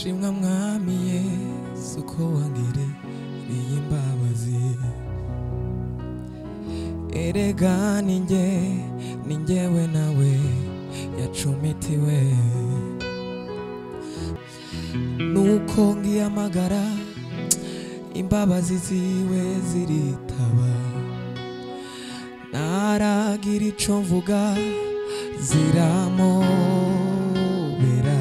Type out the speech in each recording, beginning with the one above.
shimwa mwami Yesu ko wangiriye imbabazi. Erega ninjyewe nawe yacumitiwe, nuko ngiyamagara imbabazi ziwe ziritaba. Naragira ico mvuga ziramobera,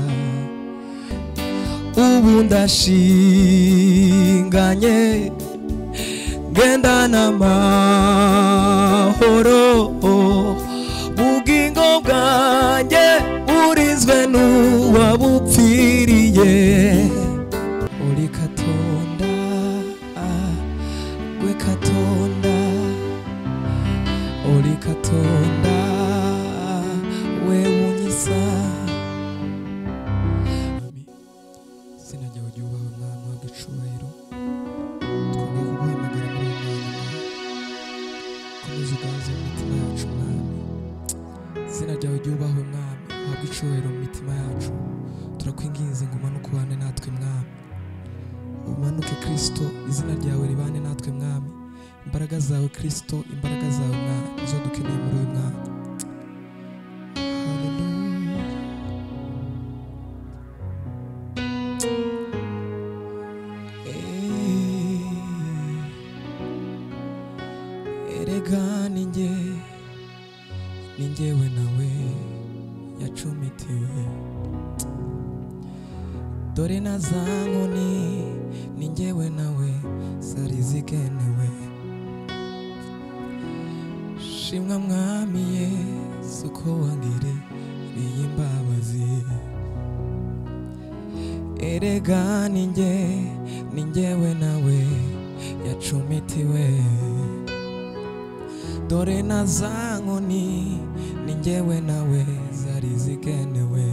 ubu ndashinganye ngendana amahoro. Bugingo bwanjye burizwe n'uwabupfiriye. Uri Katonda, gwe Katonda, uri Katonda, we unyisa. Izina ryawe ryubahwe mwami, uhabwe icubahiro. Twongeye kuguhamagara muri uyu mwanya, komeza uganze mu mitima yacu mwami. Izina ryawe ryubahwe mwami, uhabwe icubahiro mu mitima yacu. Turakwinginze ngo umanuke ubane natwe mwami, umanuke Kristo, izina ryawe ribane natwe mwami. Imbaraga zawe Kristo, imbaraga zawe mwami, izo dukeneye muri uyu mwanya. Erega ninjyewe nawe yacumitiwe, dore na za nkoni ninjyewe nawe zari zigenewe. Shimwa mwami Yesu ko wangiriye imbabazi. Erega ninjyewe nawe yacumitiwe, dore na za nkoni ninjyewe nawe zari zigenewe.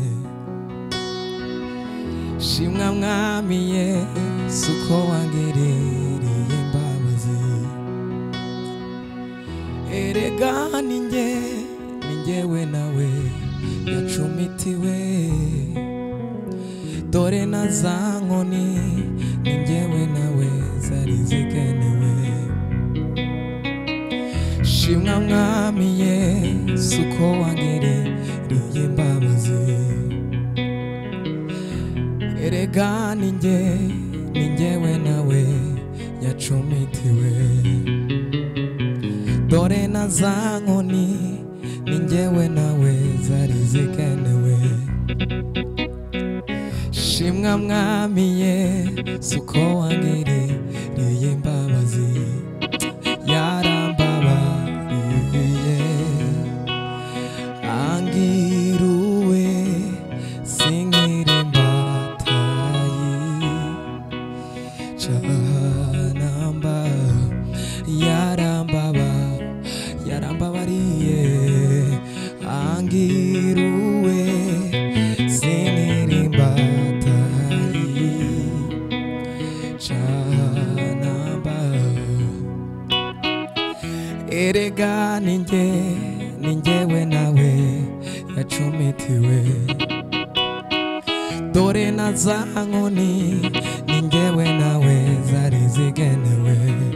Shimwa mwami Yesu ko wangiriye imbabazi. Erega ninjyewe nawe yacumitiwe, dore na za nkoni ninjyewe nawe zari zigenewe. Shimwa mwami Yesu ko wangiriye imbabazi. Erega ninjyewe nawe yacumitiwe, dore na za nkoni ninjyewe nawe zari zigenewe. Shimwa mwami Yesu ko wangiriye imbabazi. Yarambabariye angiruwe sinkiri imbatayi canamba. Yarambabariye angiruwe sinkiri imbatayi canamba. Erega ninjyewe nawe yacumitiwe, dore na za nkoni ninjyewe nawe zari zigenewe.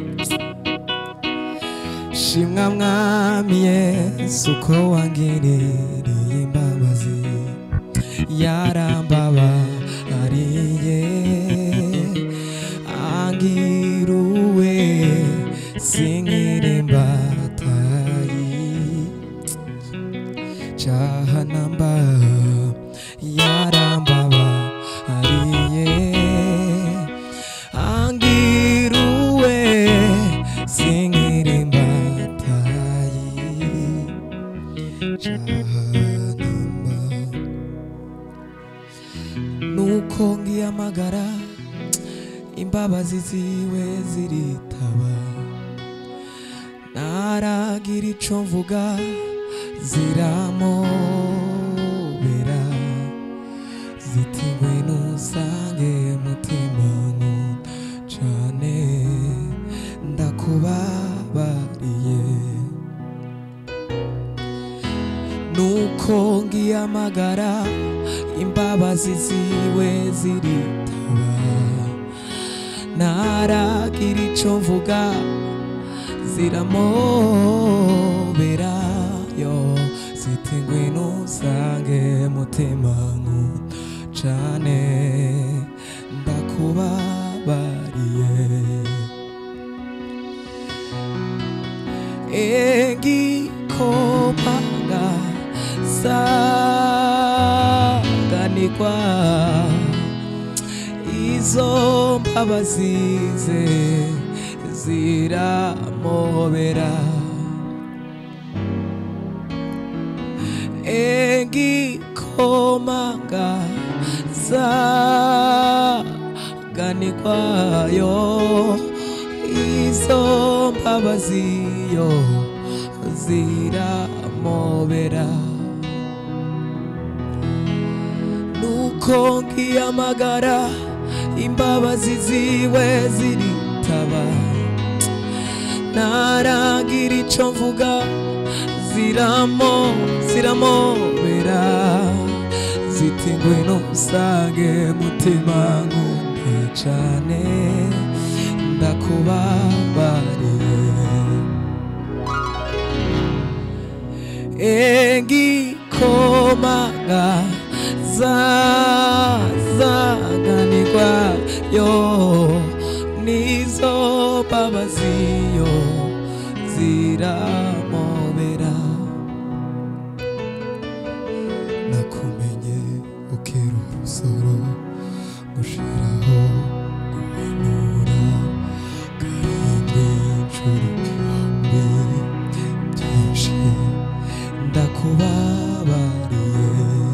Shimwa mwami Yesu ko wangiriye imbabazi. Yarambabariye angiruwe sinkiri imbatayi canamba. Yarambabariye angiruwe sinkiri imbatayi canamba. Nuko ngiyamagara imbabazi ziwe ziritaba. Naragira ico mvuga ziramobera, ziti ngwino usange mutima nkunda cane ndakubabariye. nuko ngiyamagara imbabazi ziwe zirita ico mvuga ziramobera yo ziti ngwino usange mutima nkunda cane ndakubabariye engikomanga sanganirwa izo mbabazize ziramobera engikomanga sanganirwayo izo mbabaziyo ziramobera nuko nkiyamagara imbabazi ziwe ziritaba naragira ico mvuga ziramobera ziti ngwino usange mutima nkunda cane ndakubabariye engikomanga zanganirwa yo nizo mbabaziyo ziramobera nakumenye ukera urusoro gushiraho guhanura karindwi incuro byinshi ndakubabariye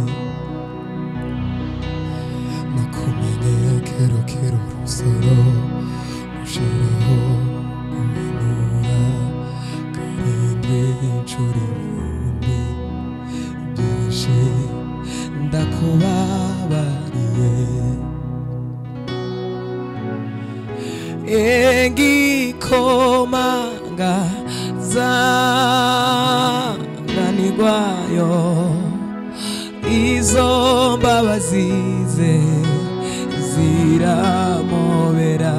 nakumenye kero urusoro gushiraho guhanura karindwi incuro byinshi ndakubabariye engikomanga zanganirwayo izo mbabazize ziramobera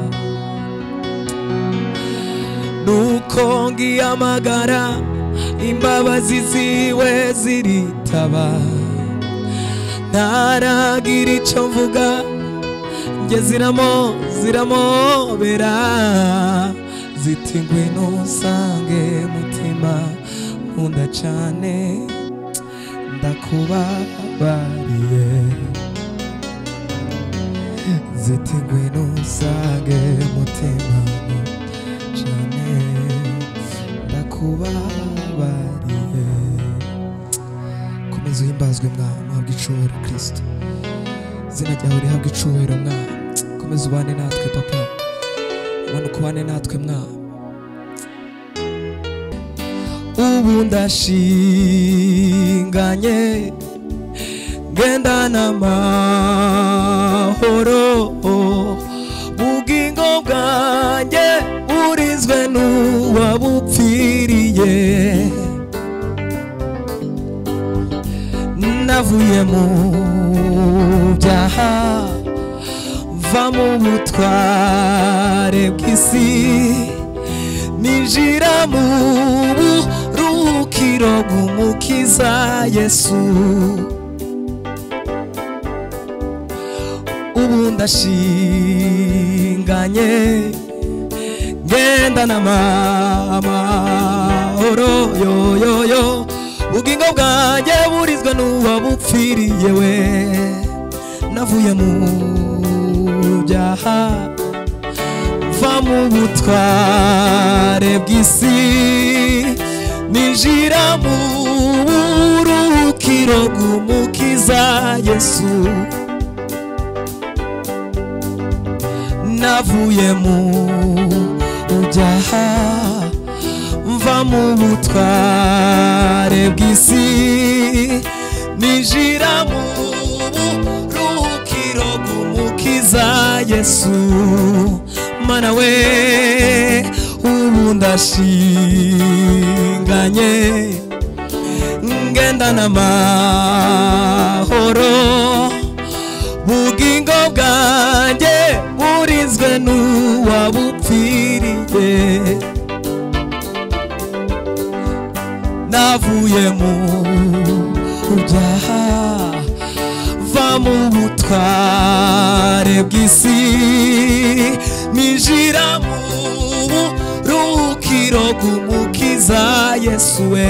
nuko ngiyamagara imbabazi ziwe ziritaba ntaragira ico mvuga nge ziramobera ziti ngwino usange mutima nkunda cane ndakubabariye ziti ngwino usange mutima cane ndakubabariye komeza uhimbazwe mwami habwa icubahiro Kristo izina ryawe rihabwa icubahiro mwami komeza ubane natwe papa ubone ukubane natwe mwami ubu ndashinganye ngendana amahoro bugingo bwanjye burizwe n'uwabupfiriye navuye mu byaha mva mu butware bw'isi ninjira mu buruhukiro bw'umukiza Yesu ubu ndashinganye ngendana amahoro yo ubugingo bwanjye burizwe n'uwabupfiriye we navuye mu byaha mva mu butware bw'isi ninjira mu buruhukiro bw'umukiza Yesu navuye mu byaha mva mu butware bw'isi ninjira mu buruhukiro bw'umukiza Yesu mana we ubu ndashinganye ngendana amahoro bugingo bwanjye buri burizwe n'uwabupfiriye. Navuye mu byaha va mu butware bw'isi ninjira mu buruhukiro bw'umukiza Yesu we.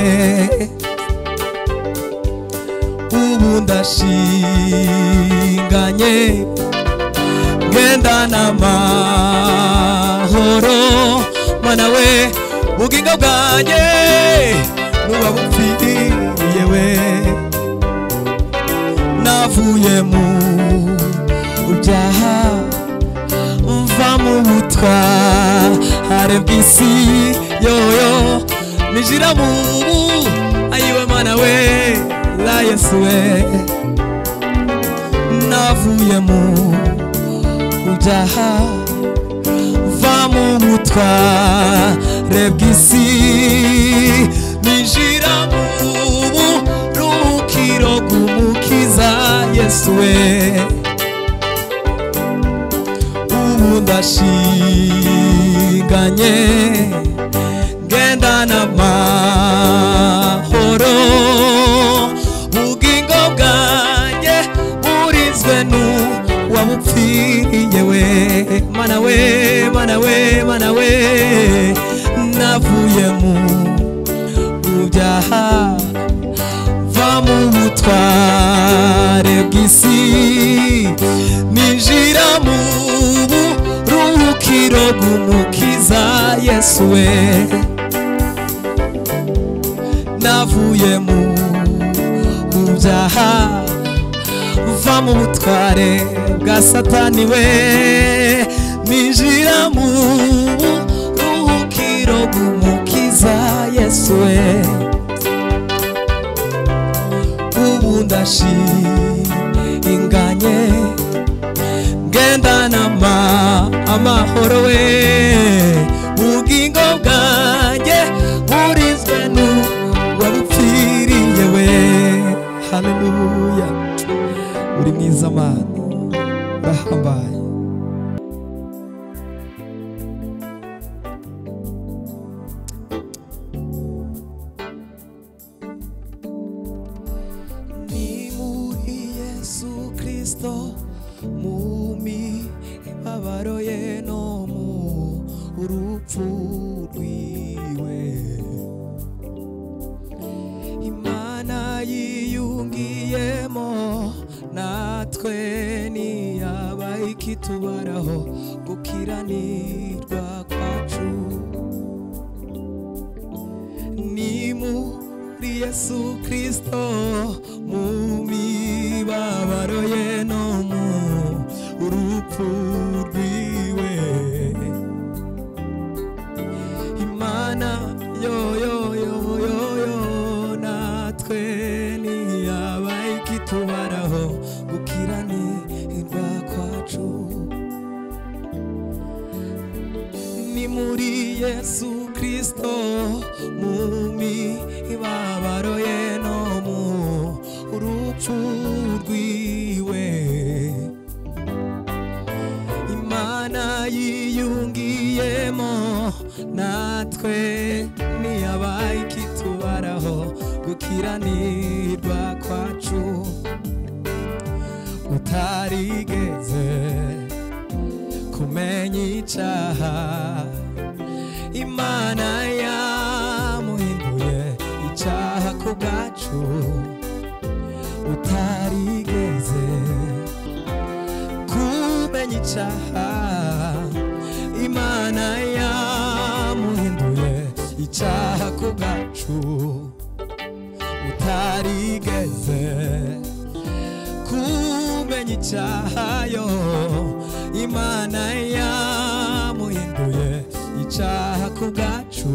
Ubu ndashinganye ngendana amahoro mana we. Ubugingo bwanjye nuba bupfiriye we. Navuye mu byaha mva mu butware bw'isi yoyo ninjira mu ayiwe mana we la Yesu we. Navuye mu byaha va mu butware bw'isi ninjira mu buruhukiro bw'umukiza Yesu we. Ubu ndashinganye ngendana amahoro. Ubugingo bwanjye burizwe n'uwabupfiriye we. Mana we, mana we, mana we. Navuye mu byaha va mu butware bw'isi ninjira mu buruhukiro bw'umukiza Yesu we. Navuye mu byaha va mu butware bwa Satani we ninjira mu buruhukiro bw'umukiza Yesu we. Ubu ndashinganye ngendana amahoro we. Ubugingo bwanjye burizwe n'uwabupfiriye we. Haleluya. Uri mwiza Mana, urahambaye. Ni muri Yesu Kristo mu mibabaro ye no mu urupfu rwiwe Imana yiyungiyemo natwe niyabaye ikitubaraho gukiranirwa kwacu. Ni muri Yesu Kristo mu mibabaro ye no mu urupfu rwiwe Imana yo natwe niyabaye ikitubaraho gukiranirwa kwacu. Ni muri Yesu Kristo mu mibabaro ye no mu urupfu rwiwe Imana yiyungiyemo natwe niyabaye ikitubaraho gukiranirwa kwacu. Utarigeze kumenya icyaha Imana yamuhinduye icyaha ku bwacu. Utarigeze kumenya icyaha Imana yamuhinduye icyaha ku bwacu. Utarigeze kumenya icyaha yo Imana yamuhinduye icyaha ku bwacu.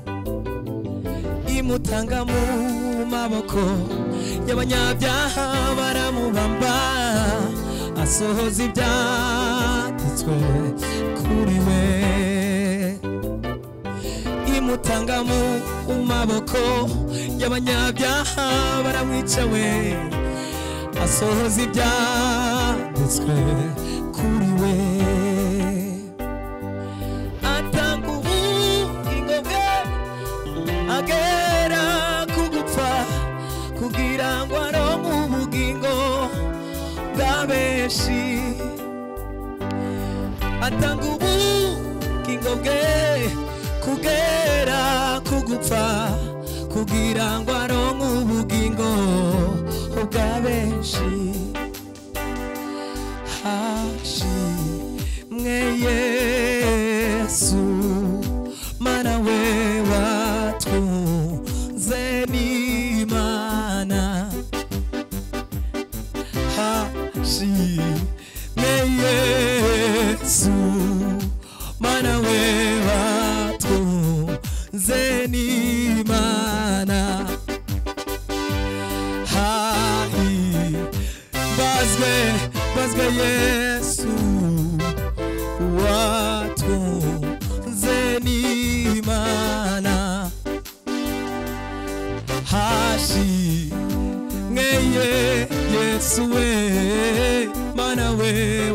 Imutanga mu maboko y'abanyabyaha baramubamba asohoza ibyanditswe kuri we. Imutanga mu maboko y'abanyabyaha baramwica we asohoza ibyanditswe kuri we. benshi atanga ubugingo bwe kugera kugupfa kugira ngo aronke ubugingo bwa benshi hashimwe Yesu mana we watwunze n'Imana hashimwe Yesu mana we watwunze n'Imana bazwe Yesu watwunze n'Imana hashimwe Yesu we mana we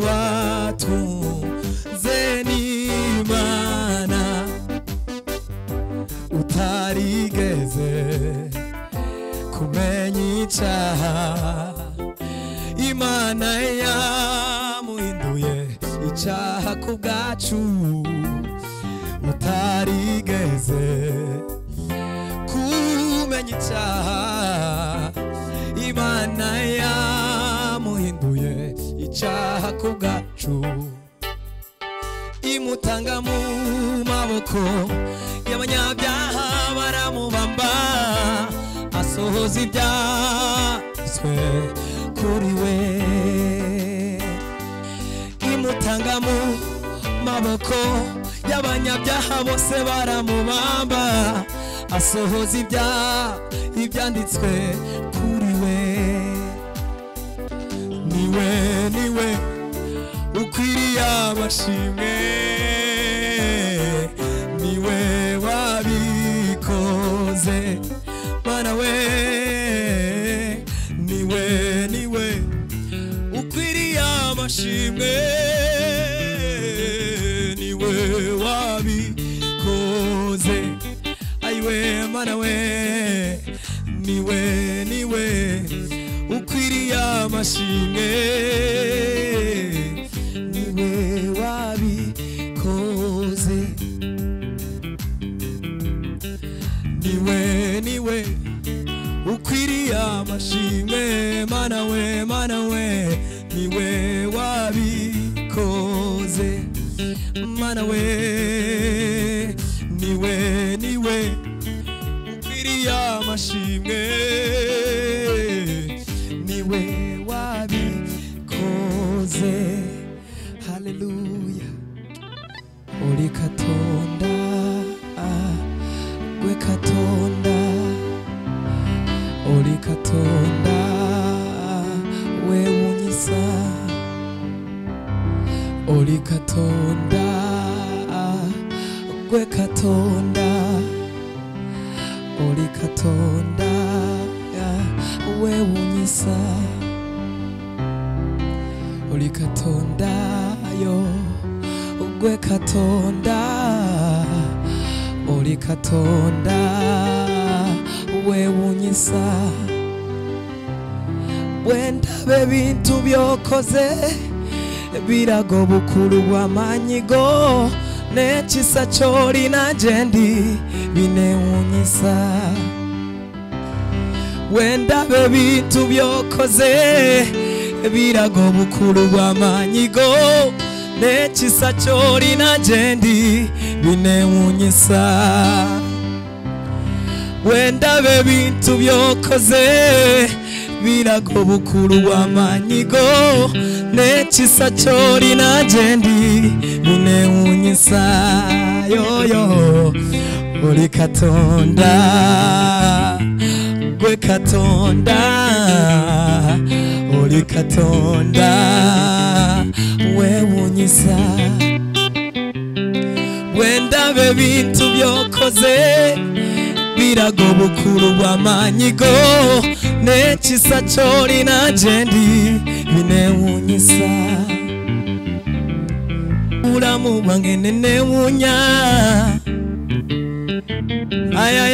watwunze n'Imana utarigeze kumenya icyaha Imana yamuhinduye icyaha ku bwacu utarigeze kumenya icyaha Imana yamuhinduye icyaha ku bwacu imutanga mu maboko y'abanyabyaha baramubamba asohoza ibyanditswe kuri we imutanga mu maboko y'abanyabyaha bose baramubamba asohoza ibyanditswe kuri we niwe ukwiriye amashimwe niwe wabikoze mana we niwe ukwiriye amashimwe niwe wabikoze ayiwe mana we niwe ukwiriye amashimwe niwe wabikoze niwe ukwiriye amashimwe mana we niwe wabikoze mana we niwe ukwiriye amashimwe niwe wabikoze haleluya uri katonda gwe katonda uri katonda we unyisa uri katonda gwe katonda uri katonda we unyisa uri katonda yo gwe katonda uri katonda we unyisa wendabe bintu byokoze birago bukuru bw'amanyigo nekisa chori na jendi binewunyisa wendabe bintu byokoze birago bukuru bw'amanyigo nekisa chori na jendi binewunyisa wendabe bintu byokoze birago bukuru bw'amanyigo nekisa chori na jendi binewunyisa yoyo uri katonda gwe katonda uri katonda we unyisa wendabe bintu byokoze birago bukuru bw'amanyigo nekisa chori na jendi binewunyisa ulamu bwange nenewunya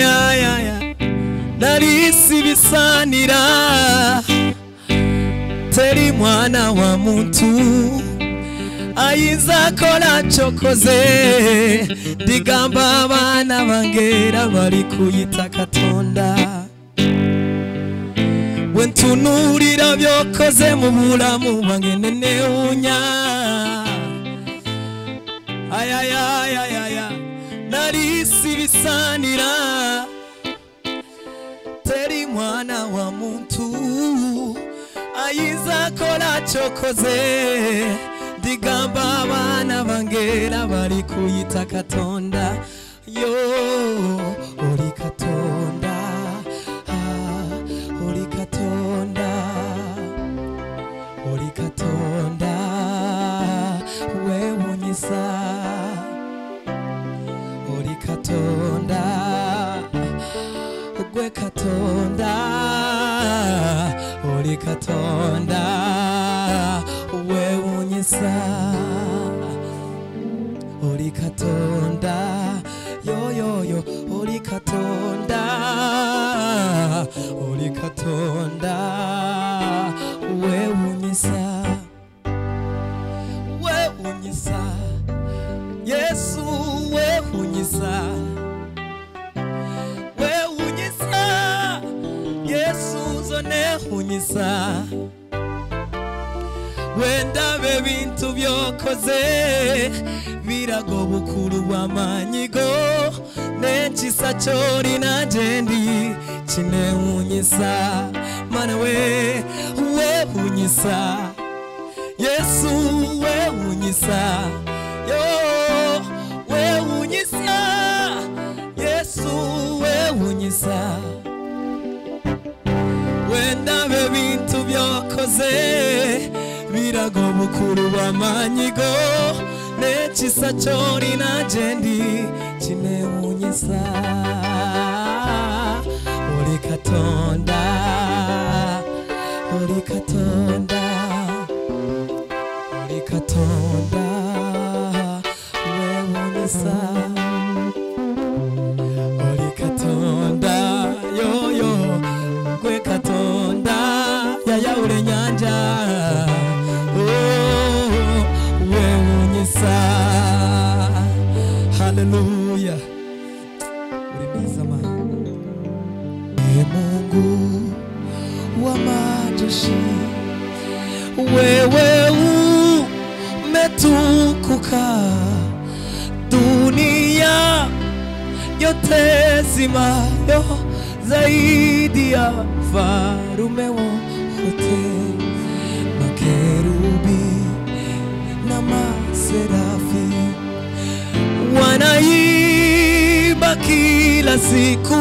ayayayaya narisi bisanira teri mwana wa muntu ayinza kola chokoze digamba abana bangera bari kuyita Katonda wentunurira byokoze mu bulamu bwange neneunya ayayayaya narisi bisanira teri mwana wa muntu ayinza kola chokoze digamba abana bangera bari kuyita Katonda yo ori Katonda ori Katonda ori Katonda wewunyisa ori Katonda gwe Katonda ori Katonda wewunyisa ori Katonda yo yo yo ori Katonda wewunyisa Yesu wewunyisa Yesu zone hunyisa wenda bebintu byokoze birago bukuru bwamanyigo nechisa chori na jendi chine unyisa mana we unyisa Yesu we unyisa yo we unyisa Yesu we unyisa wenda bebintu byokoze birago bukuru bwamanyigo nechisa chori na jendi chine unyisa ori Katonda ori Katonda ori Katonda wewunyisa ori Katonda yo yo gwe Katonda yaya ure nyanja hallelujah ulimizama Mungu wa majeshi wewe umetukuka dunia yote zimayo zaidi ya farume wote makerubi na maserafi wanaimba kila siku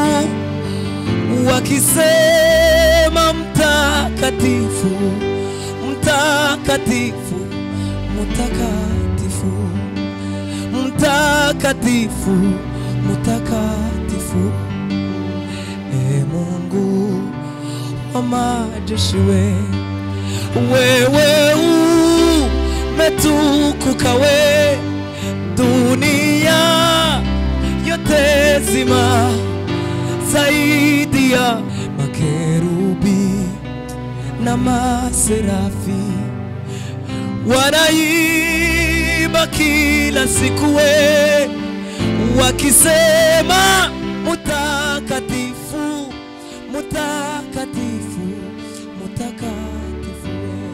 wakisema mtakatifu mtakatifu mtakatifu mtakatifu mtakatifu Mungu wa majeshi wewe umetukuka we dunia yote zima zaidi ya makerubi na maserafi wanaimba kila siku we wakisema mutakatifu mutakatifu mutakatifu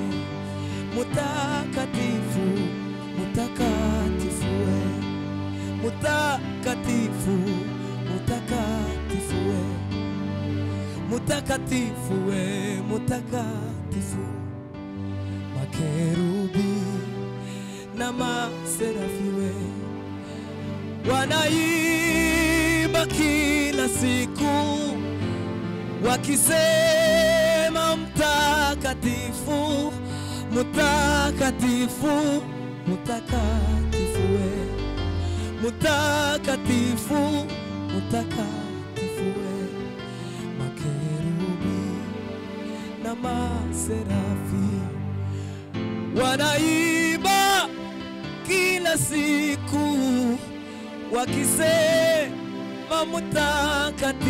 mutakatifu mutakatifu mutakatifu mutakatifu mutakatifu mutakatifu makerubi na maserafi wanaimba kila siku wakisema mtakatifu mutakatifu mutakatifu mutakatifu mutakatifu makerubi na maserafi wanaimba kila siku wakisema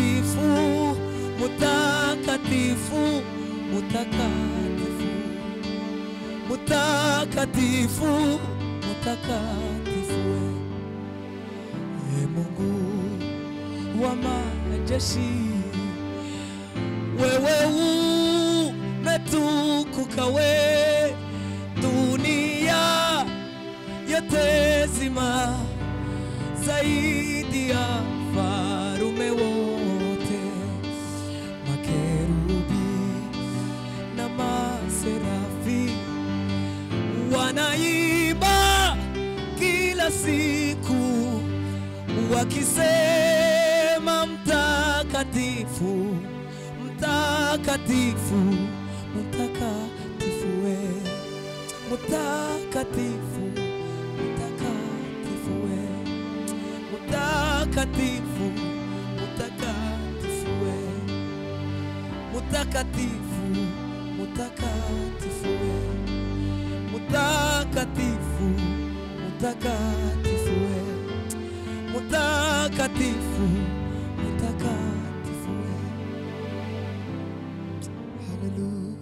mutakatifu mutakatifu mutakatifu mutakatifu, mutakatifu Mungu wa majeshi, wewe umetukuka we, dunia yote zima zaidi ya farume wote, makerubi na maserafi wanaimba kila siku wakisema mtakatifu, mtakatifu, mtakatifu we, mtakatifu, mtakatifu we, mtakatifu, mtakatifu we, mtakatifu, mtakatifu we, mtakatifu, mtakatifu we, mutakatifu, mutakatifu. Hallelujah.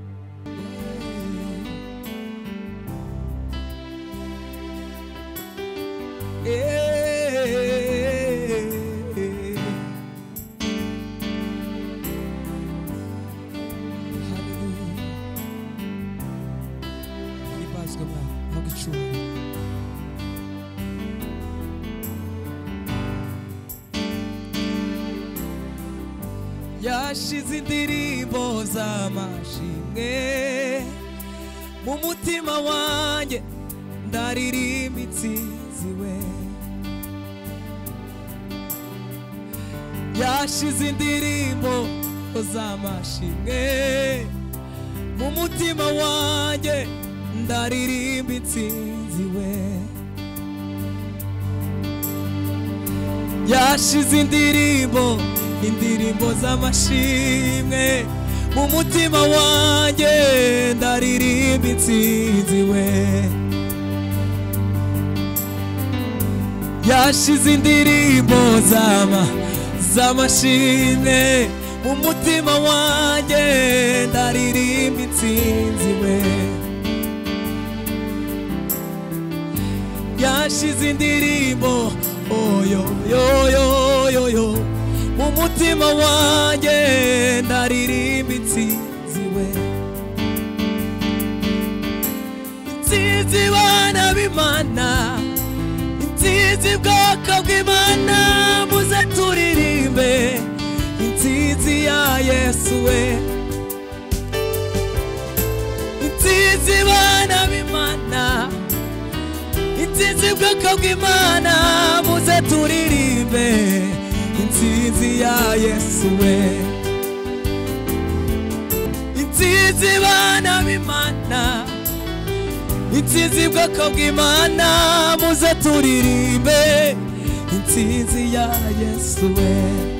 Yashize indirimbo z'amashimwe mu mutima wanjye, ndaririmba intsinzi we. Yashize indirimbo z'amashimwe mu mutima wanjye, ndaririmba intsinzi we. Yashize indirimbo z'amashimwe mu mutima wanjye, ndaririmba intsinzi we. Yashize indirimbo z'amashimwe mu mutima wanjye, ndaririmba intsinzi we. Yashize indirimbo yo yo yo yo yo mu mutima wanjye, ndaririmba intsinzi we. Intsinzi bana b'Imana, intsinzi bwoko bw'Imana, muze turirimbe intsinzi ya Yesu we. Intsinzi bana b'Imana, intsinzi bwoko bw'Imana, muze turirimbe intsinzi ya Yesu we. Intsinzi bana b'Imana, intsinzi bwoko bw'Imana, muze turirimbe intsinzi ya Yesu we.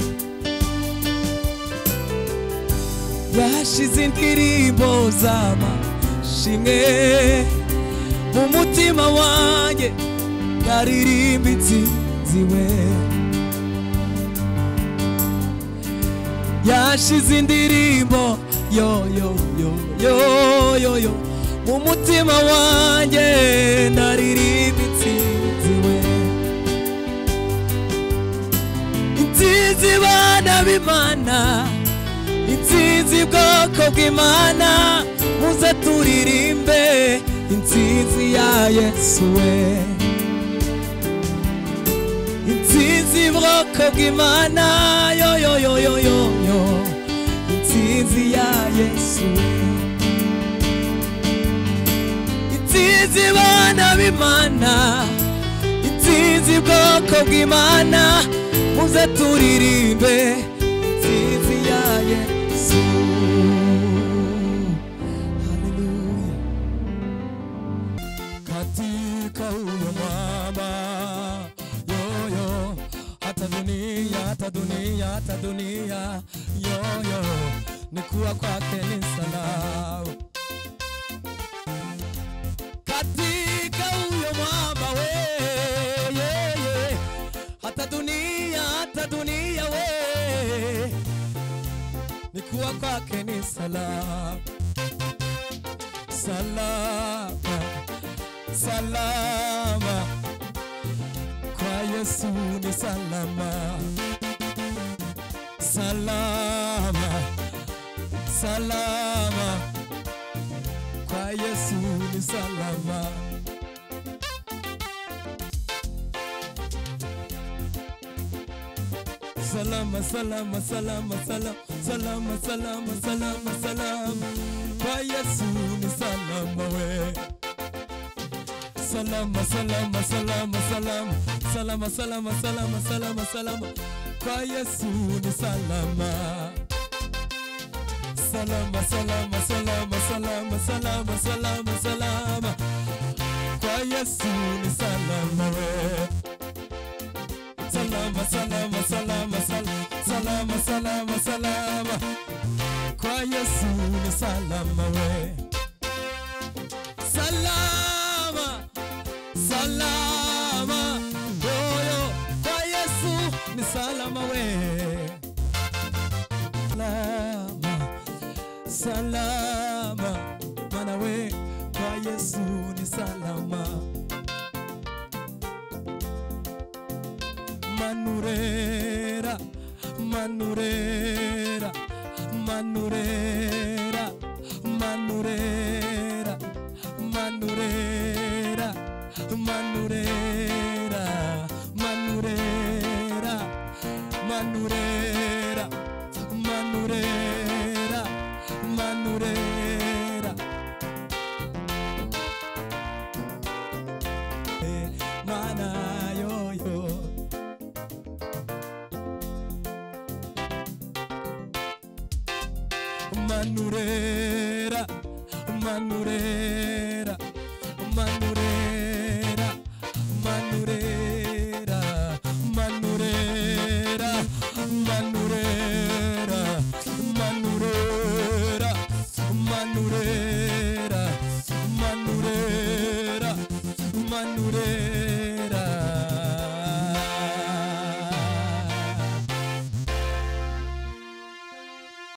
Yashize indirimbo z'amashimwe mu mutima wanjye, ndaririmba intsinzi we. Yashize indirimbo yo yo yo yo yo yo mu mutima wanjye, ndaririmba intsinzi we. Intsinzi bana b'Imana, intsinzi bwoko bw'Imana, muze turirimbe intsinzi ya Yesu we. Intsinzi bwoko bw'Imana, yo yo yo yo yo yo, intsinzi ya Yesu we. Intsinzi bana b'Imana, intsinzi bwoko bw'Imana, muze turirimbe intsinzi ya Yesu. Hallelujah. Katika huyo mwamba, yo yo, hata dunia, yo yo, ni kuwa kwake ni salama. Katika huyo mwamba we, yeah, yeah. Hata dunia we, ni kuwa kwake ni salama, salama. salama, kwa Yesu ni salama. Salama, salama, kwa Yesu ni salama. Salama, salama, salama, salama, salama, salama, salama, salama, kwa Yesu ni salama we. Salama, salama, salama, salama, salama, salama, salama, salama, salama, kwa Yesu ni salama. Salama, salama, salama, salama, salama, salama, salama, kwa Yesu ni salama we. Salama, salama, salama, salama, salama, salama, kwa Yesu ni salama we. Salama, salama, oyo, kwa Yesu ni salama we. Salama, salama, mana we, kwa Yesu ni salama. Manurera, manurera, manurera, manurera, manurera, manurera, manurera, manurera, manurera, manurera, mana yo yo. Manurera, manurera, manurera.